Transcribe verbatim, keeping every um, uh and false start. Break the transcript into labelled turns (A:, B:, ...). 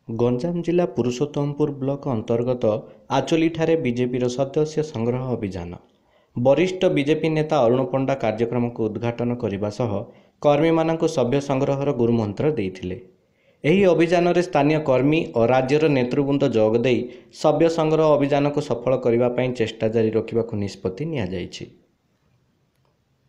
A: ଗଞ୍ଜାମ ଜିଲ୍ଲା ପୁରୁଷୋତ୍ତମପୁର ବ୍ଲକ ଅନ୍ତର୍ଗତ ଆଚୋଲିଠାରେ ବିଜେପିର ସଦସ୍ୟ ସଂଗ୍ରହ ଅଭିଯାନ। ବରିଷ୍ଠ ବିଜେପି ନେତା ଅରୁଣ ପଣ୍ଡା କାର୍ଯ୍ୟକ୍ରମକୁ ଉଦ୍ଘାଟନ କରିବା ସହ କର୍ମୀମାନଙ୍କୁ ସଭ୍ୟ ସଂଗ୍ରହର ଗୁରୁମନ୍ତ୍ର ଦେଇଥିଲେ। ଏହି ଅଭିଯାନରେ ସ୍ଥାନୀୟ କର୍ମୀ ଓ ରାଜ୍ୟର ନେତୃବୃନ୍ଦ ଯୋଗ ଦେଇ ସଭ୍ୟ ସଂଗ୍ରହ ଅଭିଯାନକୁ ସଫଳ କରିବା ପାଇଁ ଚେଷ୍ଟା ଜାରି ରଖିବାକୁ ନିଷ୍ପତ୍ତି ନିଆଯାଇଛି।